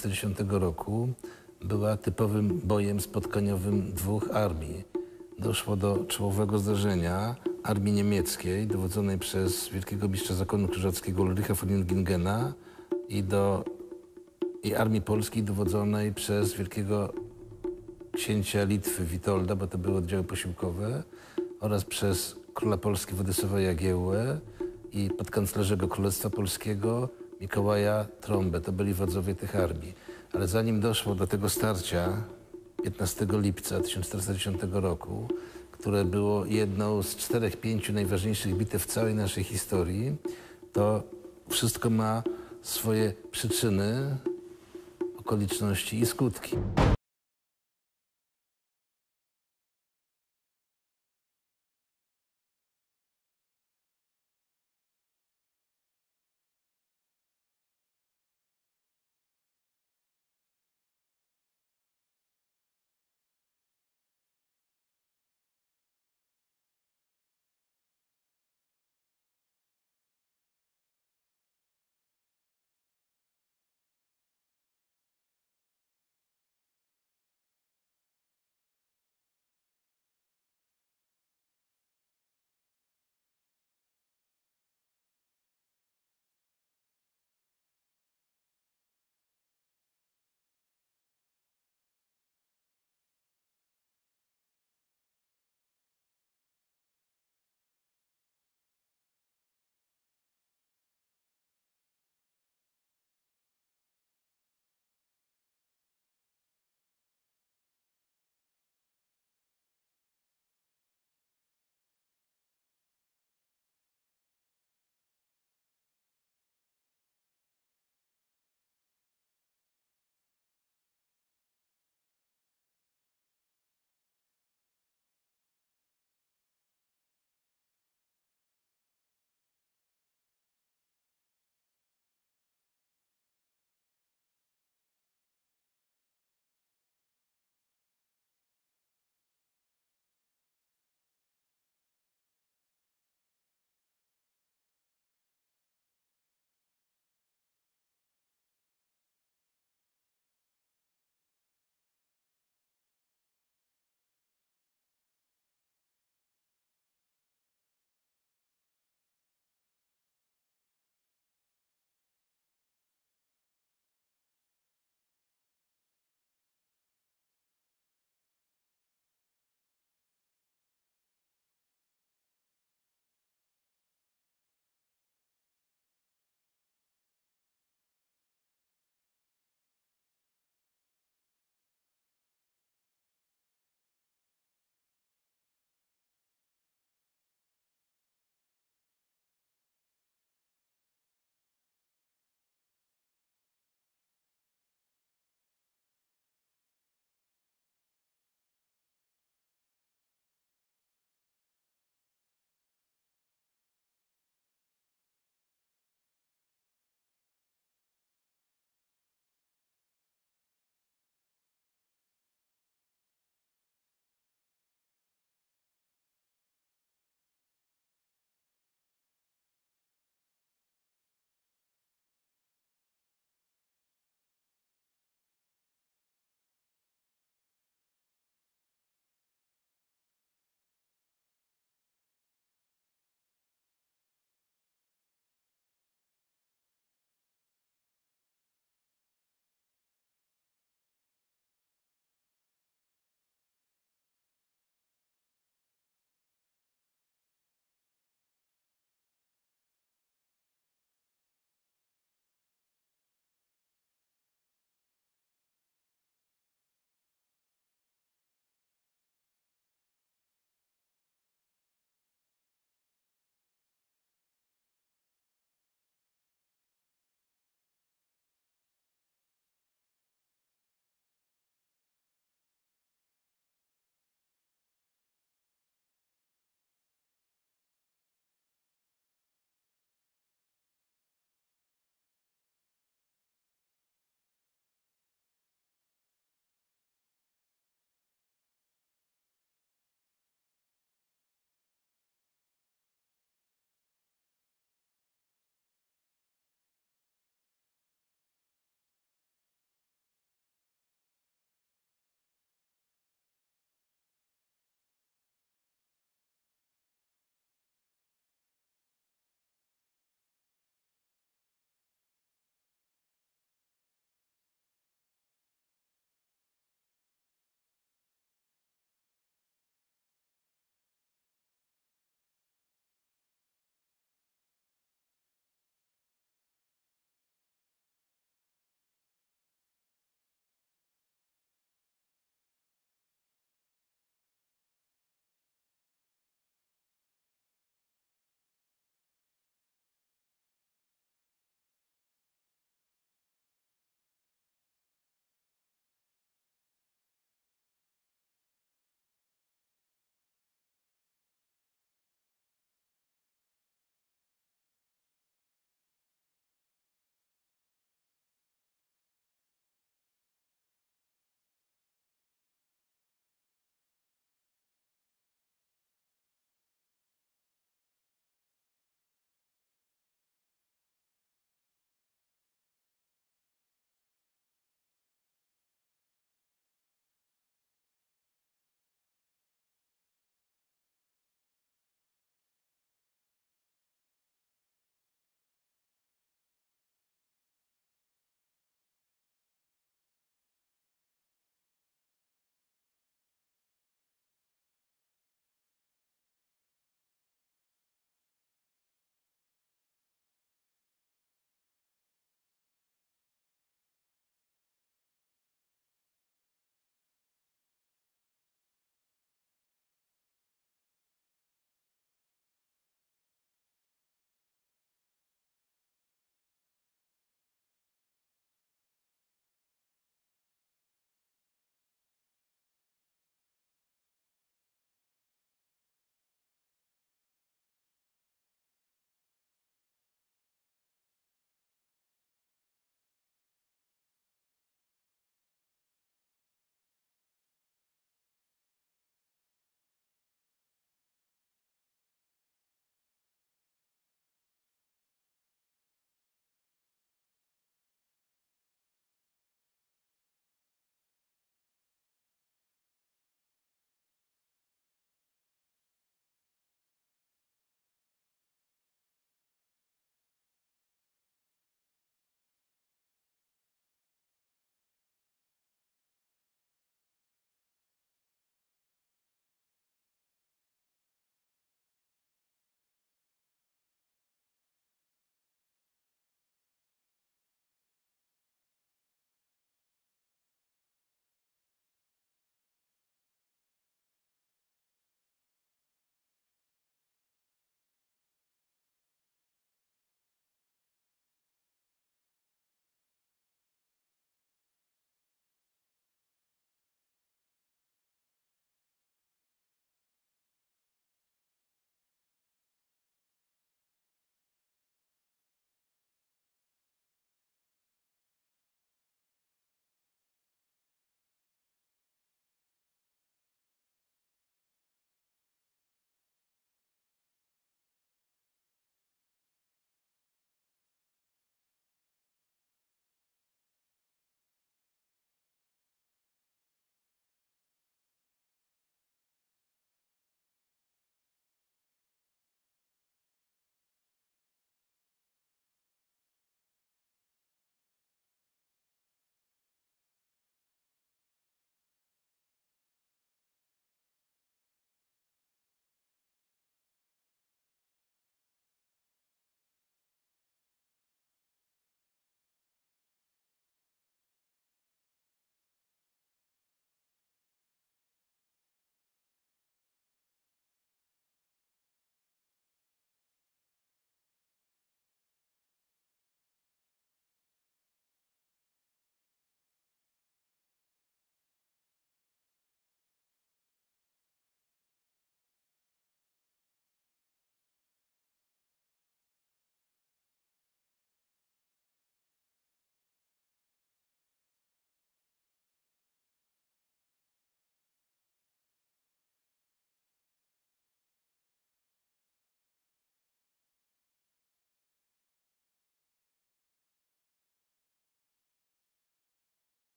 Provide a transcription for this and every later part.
1940 roku była typowym bojem spotkaniowym dwóch armii. Doszło do czołowego zdarzenia armii niemieckiej dowodzonej przez wielkiego mistrza zakonu krzyżackiego Ulricha von Jungingena i armii polskiej dowodzonej przez wielkiego księcia Litwy Witolda, bo to były oddziały posiłkowe, oraz przez króla Polski Władysława Jagiełłę i podkanclerzego Królestwa Polskiego Mikołaja Trąbę. To byli wodzowie tych armii. Ale zanim doszło do tego starcia 15 lipca 1410 roku, które było jedną z 4-5 najważniejszych bitew w całej naszej historii, to wszystko ma swoje przyczyny, okoliczności i skutki.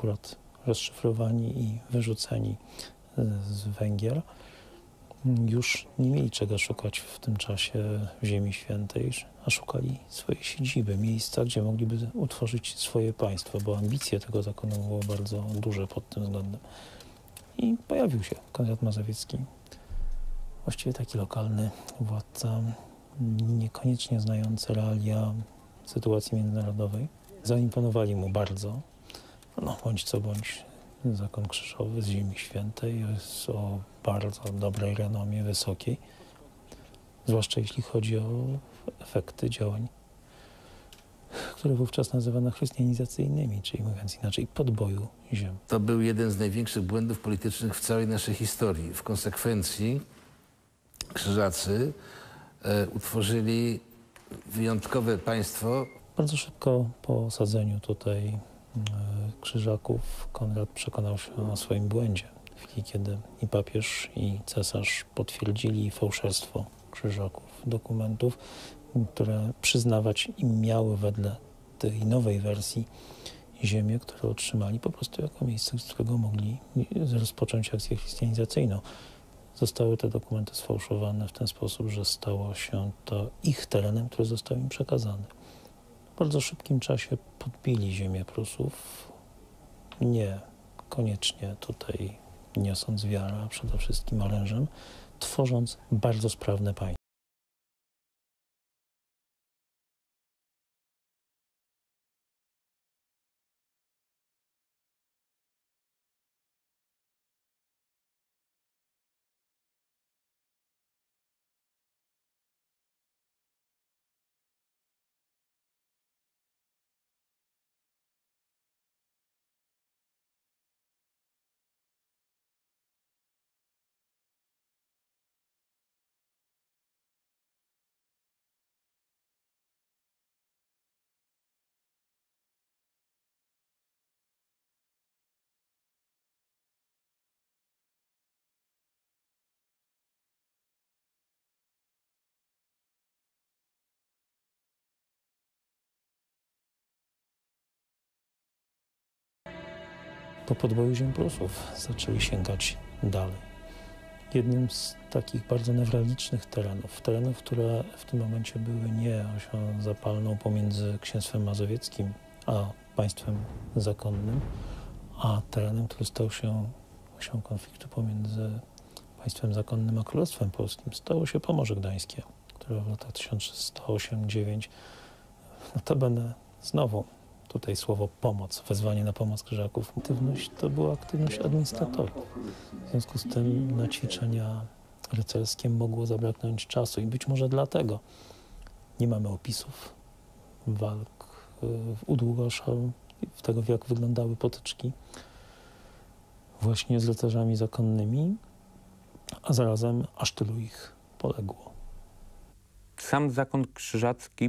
akurat rozszyfrowani i wyrzuceni z Węgier, już nie mieli czego szukać w tym czasie w Ziemi Świętej, a szukali swojej siedziby, miejsca, gdzie mogliby utworzyć swoje państwo, bo ambicje tego zakonu były bardzo duże pod tym względem. I pojawił się Konrad Mazowiecki, właściwie taki lokalny władca, niekoniecznie znający realia sytuacji międzynarodowej. Zaimponowali mu bardzo, no bądź co bądź, zakon krzyżowy z Ziemi Świętej jest o bardzo dobrej renomie, wysokiej, zwłaszcza jeśli chodzi o efekty działań, które wówczas nazywano chrystianizacyjnymi, czyli mówiąc inaczej, podboju ziem. To był jeden z największych błędów politycznych w całej naszej historii. W konsekwencji Krzyżacy utworzyli wyjątkowe państwo. Bardzo szybko po osadzeniu tutaj Krzyżaków Konrad przekonał się o swoim błędzie. W chwili, kiedy i papież, i cesarz potwierdzili fałszerstwo Krzyżaków, dokumentów, które przyznawać im miały wedle tej nowej wersji ziemię, które otrzymali po prostu jako miejsce, z którego mogli rozpocząć akcję chrystianizacyjną. Zostały te dokumenty sfałszowane w ten sposób, że stało się to ich terenem, który został im przekazany. W bardzo szybkim czasie podbili ziemię Prusów, nie koniecznie tutaj niosąc wiarę, a przede wszystkim orężem, tworząc bardzo sprawne państwo. Po podboju ziem Prusów zaczęli sięgać dalej. Jednym z takich bardzo newralgicznych terenów, które w tym momencie były nie osią zapalną pomiędzy księstwem mazowieckim a państwem zakonnym, a terenem, który stał się osią konfliktu pomiędzy państwem zakonnym a Królestwem Polskim, stało się Pomorze Gdańskie, które w latach 1308-9, notabene znowu tutaj słowo pomoc, wezwanie na pomoc Krzyżaków. Aktywność to była aktywność administratorów. W związku z tym na ćwiczenia rycerskie mogło zabraknąć czasu i być może dlatego nie mamy opisów walk u Długosza, w tego jak wyglądały potyczki właśnie z rycerzami zakonnymi, a zarazem aż tylu ich poległo. Sam zakon krzyżacki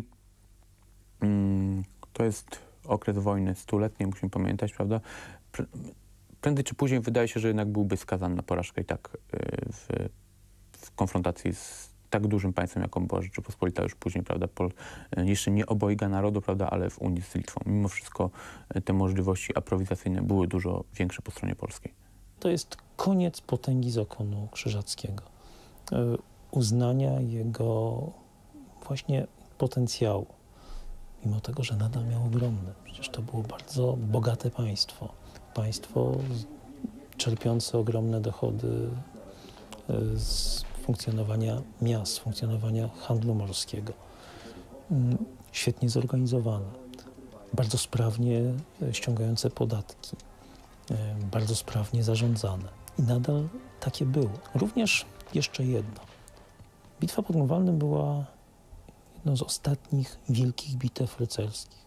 to jest okres wojny stuletniej, musimy pamiętać, prawda? Prędzej czy później wydaje się, że jednak byłby skazany na porażkę i tak w konfrontacji z tak dużym państwem, jaką była Rzeczypospolita już później, prawda? Jeszcze nie obojga narodu, prawda? Ale w Unii z Litwą. Mimo wszystko te możliwości aprowizacyjne były dużo większe po stronie polskiej. To jest koniec potęgi zakonu krzyżackiego. Uznania jego właśnie potencjału. Mimo tego, że nadal miał ogromny. Przecież to było bardzo bogate państwo. Państwo czerpiące ogromne dochody z funkcjonowania miast, z funkcjonowania handlu morskiego. Świetnie zorganizowane, bardzo sprawnie ściągające podatki, bardzo sprawnie zarządzane. I nadal takie było. Również jeszcze jedno. Bitwa pod Grunwaldem była jedną z ostatnich wielkich bitew rycerskich.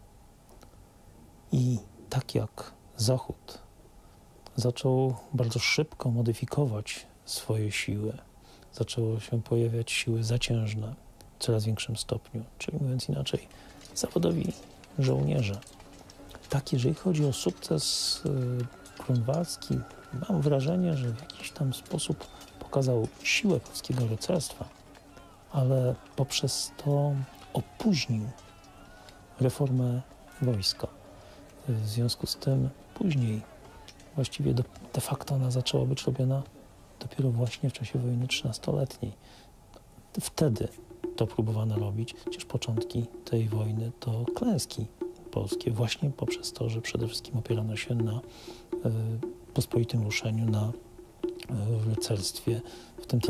I tak jak Zachód zaczął bardzo szybko modyfikować swoje siły, zaczęło się pojawiać siły zaciężne w coraz większym stopniu, czyli mówiąc inaczej, zawodowi żołnierze. Tak, jeżeli chodzi o sukces grunwaldzki, mam wrażenie, że w jakiś tam sposób pokazał siłę polskiego rycerstwa, ale poprzez to opóźnił reformę wojska. W związku z tym później, właściwie de facto ona zaczęła być robiona dopiero właśnie w czasie wojny 13-letniej. Wtedy to próbowano robić, chociaż początki tej wojny to klęski polskie, właśnie poprzez to, że przede wszystkim opierano się na pospolitym ruszeniu, na rycerstwie w tym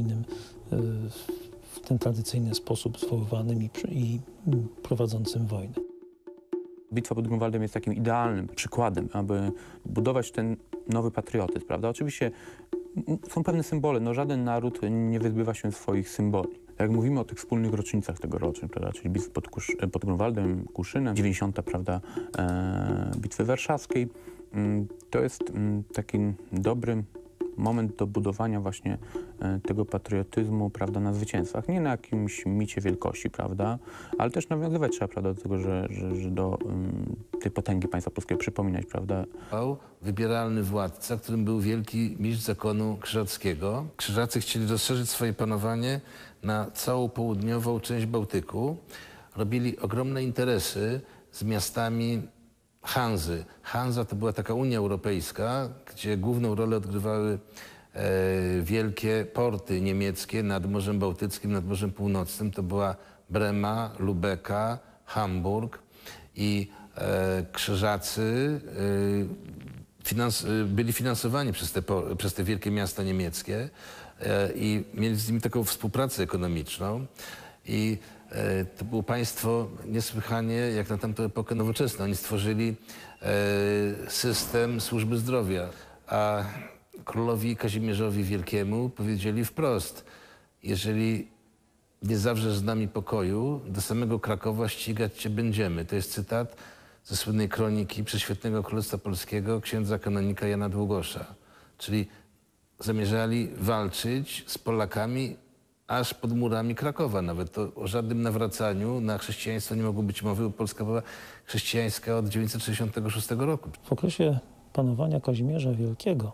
tradycyjny sposób zwoływanym i prowadzącym wojnę. Bitwa pod Grunwaldem jest takim idealnym przykładem, aby budować ten nowy patriotyzm, prawda? Oczywiście są pewne symbole, no żaden naród nie wyzbywa się swoich symboli. Jak mówimy o tych wspólnych rocznicach tegorocznych, prawda, czyli bitwy pod Grunwaldem, Kłuszynem, 90. prawda, Bitwy Warszawskiej, to jest taki dobry moment do budowania właśnie tego patriotyzmu, prawda, na zwycięstwach. Nie na jakimś micie wielkości, prawda, ale też nawiązywać trzeba, prawda, do tego, że do tej potęgi państwa polskiego przypominać, prawda. Wybieralny władca, którym był wielki mistrz zakonu krzyżackiego. Krzyżacy chcieli rozszerzyć swoje panowanie na całą południową część Bałtyku. Robili ogromne interesy z miastami Hanzy. Hanza to była taka Unia Europejska, gdzie główną rolę odgrywały wielkie porty niemieckie nad Morzem Bałtyckim, nad Morzem Północnym. To była Brema, Lubeka, Hamburg i krzyżacy byli finansowani przez te wielkie miasta niemieckie i mieli z nimi taką współpracę ekonomiczną. I to było państwo niesłychanie, jak na tamtą epokę, nowoczesne. Oni stworzyli system służby zdrowia, a królowi Kazimierzowi Wielkiemu powiedzieli wprost: jeżeli nie zawrzesz z nami pokoju, do samego Krakowa ścigać cię będziemy. To jest cytat ze słynnej kroniki Prześwietnego Królestwa Polskiego księdza kanonika Jana Długosza. Czyli zamierzali walczyć z Polakami aż pod murami Krakowa. Nawet to o żadnym nawracaniu na chrześcijaństwo nie mogło być mowy, bo Polska była chrześcijańska od 966 roku. W okresie panowania Kazimierza Wielkiego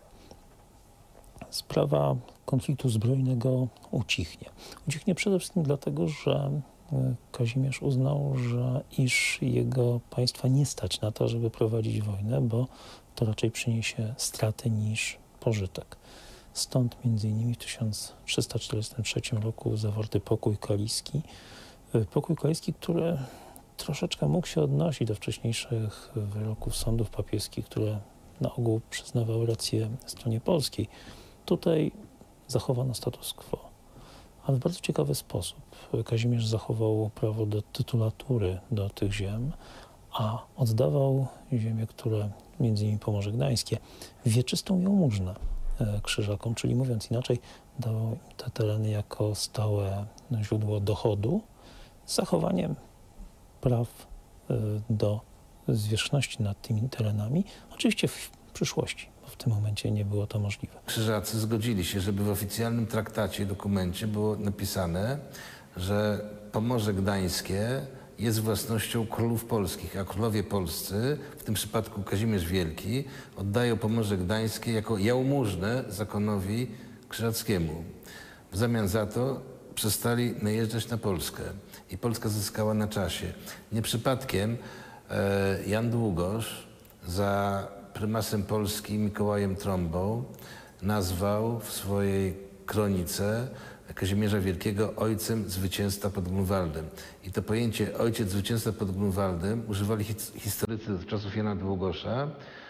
sprawa konfliktu zbrojnego ucichnie. Ucichnie przede wszystkim dlatego, że Kazimierz uznał, iż jego państwa nie stać na to, żeby prowadzić wojnę, bo to raczej przyniesie straty niż pożytek. Stąd m.in. w 1343 roku zawarty pokój kaliski. Pokój kaliski, który troszeczkę mógł się odnosić do wcześniejszych wyroków sądów papieskich, które na ogół przyznawały rację stronie polskiej. Tutaj zachowano status quo, ale w bardzo ciekawy sposób. Kazimierz zachował prawo do tytulatury do tych ziem, a oddawał ziemię, które między innymi Pomorze Gdańskie, wieczystą jałmużnę Krzyżakom, czyli mówiąc inaczej, dawał im te tereny jako stałe źródło dochodu z zachowaniem praw do zwierzchności nad tymi terenami, oczywiście w przyszłości, bo w tym momencie nie było to możliwe. Krzyżacy zgodzili się, żeby w oficjalnym traktacie, dokumencie było napisane, że Pomorze Gdańskie jest własnością królów polskich, a królowie polscy, w tym przypadku Kazimierz Wielki, oddają Pomorze Gdańskie jako jałmużnę zakonowi krzyżackiemu. W zamian za to przestali najeżdżać na Polskę i Polska zyskała na czasie. Nie przypadkiem Jan Długosz za prymasem Polski Mikołajem Trąbą nazwał w swojej kronice Kazimierza Wielkiego ojcem zwycięstwa pod Grunwaldem. I to pojęcie ojciec zwycięstwa pod Grunwaldem używali historycy z czasów Jana Długosza.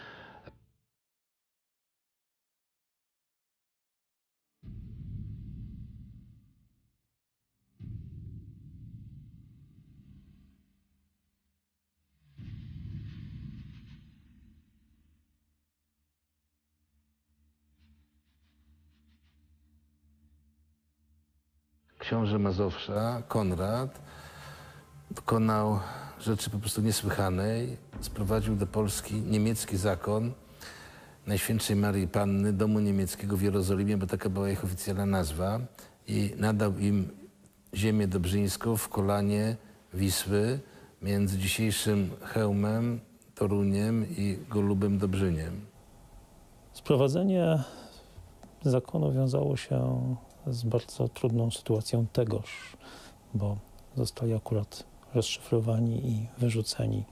Książę Mazowsza, Konrad, dokonał rzeczy po prostu niesłychanej. Sprowadził do Polski niemiecki zakon Najświętszej Maryi Panny, domu niemieckiego w Jerozolimie, bo taka była ich oficjalna nazwa, i nadał im ziemię dobrzyńską w kolanie Wisły między dzisiejszym Chełmem, Toruniem i Golubem Dobrzyniem. Sprowadzenie zakonu wiązało się z bardzo trudną sytuacją tegoż, bo zostali akurat rozszyfrowani i wyrzuceni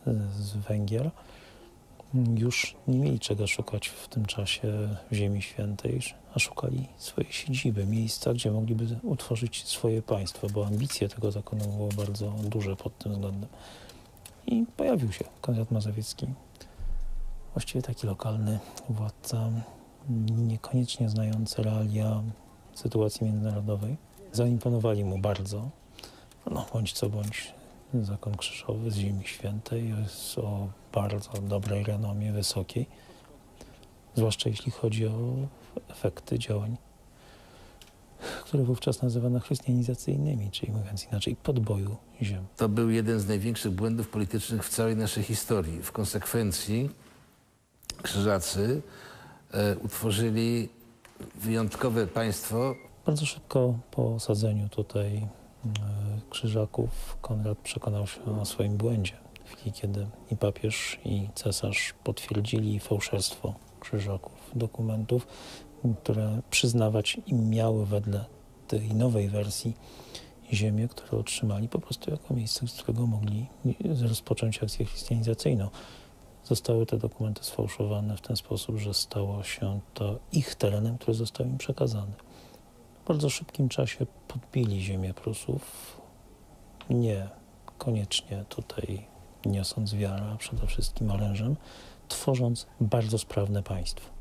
z Węgier, już nie mieli czego szukać w tym czasie w Ziemi Świętej, a szukali swojej siedziby, miejsca, gdzie mogliby utworzyć swoje państwo, bo ambicje tego zakonu były bardzo duże pod tym względem. I pojawił się Konrad Mazowiecki, właściwie taki lokalny władca, niekoniecznie znający realia sytuacji międzynarodowej. Zaimponowali mu bardzo, no bądź co bądź, zakon krzyżowy z Ziemi Świętej jest o bardzo dobrej renomie, wysokiej, zwłaszcza jeśli chodzi o efekty działań, które wówczas nazywano chrystianizacyjnymi, czyli mówiąc inaczej, podboju ziem. To był jeden z największych błędów politycznych w całej naszej historii. W konsekwencji Krzyżacy utworzyli wyjątkowe państwo. Bardzo szybko po osadzeniu tutaj Krzyżaków Konrad przekonał się o swoim błędzie. W chwili, kiedy i papież, i cesarz potwierdzili fałszerstwo Krzyżaków, dokumentów, które przyznawać im miały wedle tej nowej wersji ziemię, które otrzymali po prostu jako miejsce, z którego mogli rozpocząć akcję chrystianizacyjną. Zostały te dokumenty sfałszowane w ten sposób, że stało się to ich terenem, który został im przekazany. W bardzo szybkim czasie podbili ziemię Prusów, nie koniecznie tutaj niosąc wiarę, a przede wszystkim orężem, tworząc bardzo sprawne państwo.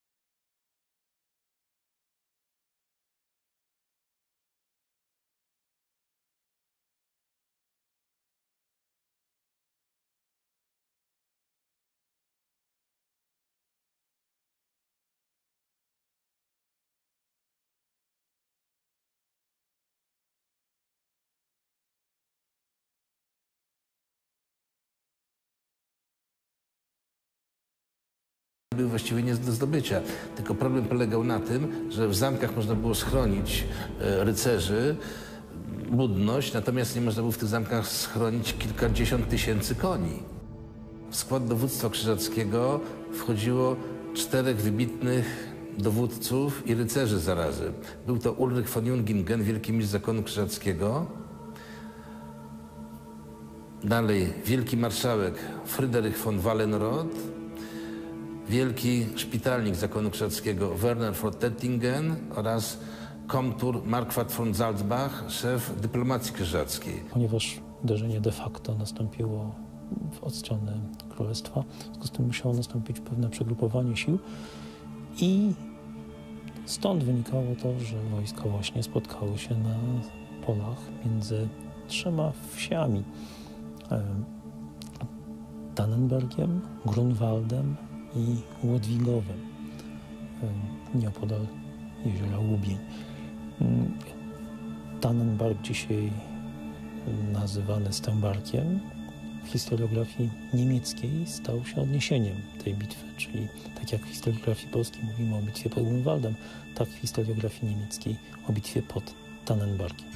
Były właściwie nie do zdobycia. Tylko problem polegał na tym, że w zamkach można było schronić rycerzy, ludność, natomiast nie można było w tych zamkach schronić kilkadziesiąt tysięcy koni. W skład dowództwa krzyżackiego wchodziło 4 wybitnych dowódców i rycerzy zarazem. Był to Ulrich von Jungingen, wielki mistrz zakonu krzyżackiego. Dalej wielki marszałek Fryderyk von Wallenrod, wielki szpitalnik zakonu krzyżackiego Werner von Tettingen oraz komtur Marquard von Salzbach, szef dyplomacji krzyżackiej. Ponieważ uderzenie de facto nastąpiło od strony królestwa, w związku z tym musiało nastąpić pewne przegrupowanie sił i stąd wynikało to, że wojska właśnie spotkały się na polach między 3 wsiami. Tannenbergiem, Grunwaldem i Łodwigowem, nieopodal jeziora Łubień. Tannenberg dzisiaj nazywany Stębarkiem w historiografii niemieckiej stał się odniesieniem tej bitwy, czyli tak jak w historiografii polskiej mówimy o bitwie pod Grunwaldem, tak w historiografii niemieckiej o bitwie pod Tannenbergiem.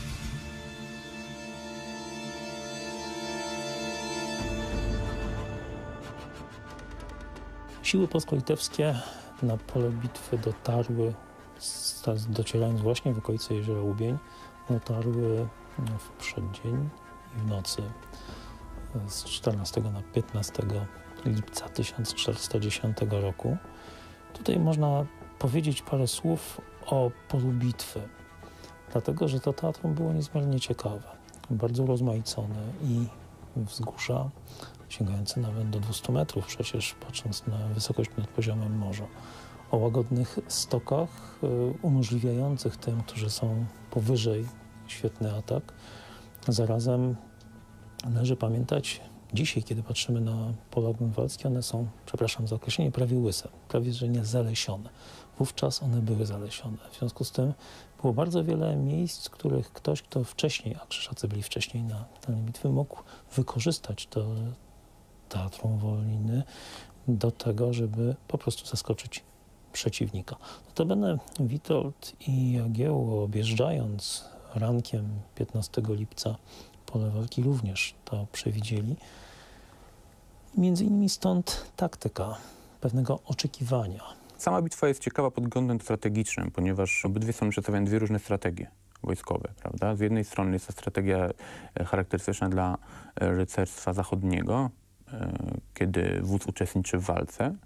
Siły polsko-litewskie na pole bitwy dotarły, docierając właśnie w okolice jeziora Łubień, dotarły w przeddzień i w nocy z 14 na 15 lipca 1410 roku. Tutaj można powiedzieć parę słów o polu bitwy, dlatego że to teatrum było niezmiernie ciekawe, bardzo rozmaicone i wzgórza sięgające nawet do 200 metrów, przecież patrząc na wysokość nad poziomem morza. O łagodnych stokach umożliwiających tym, którzy są powyżej, świetny atak. Zarazem należy pamiętać, dzisiaj, kiedy patrzymy na pola grunwaldzkie, one są, przepraszam za określenie, prawie łyse, prawie że nie zalesione. Wówczas one były zalesione. W związku z tym było bardzo wiele miejsc, w których ktoś, kto wcześniej, a Krzyżacy byli wcześniej na danej bitwie, mógł wykorzystać to teatrum Wołyny do tego, żeby po prostu zaskoczyć przeciwnika. Notabene Witold i Jagiełło, objeżdżając rankiem 15 lipca pole walki, również to przewidzieli. Między innymi stąd taktyka pewnego oczekiwania. Sama bitwa jest ciekawa pod względem strategicznym, ponieważ obydwie strony przedstawiają 2 różne strategie wojskowe, prawda? Z jednej strony jest to strategia charakterystyczna dla rycerstwa zachodniego, kiedy wódz uczestniczy w walce,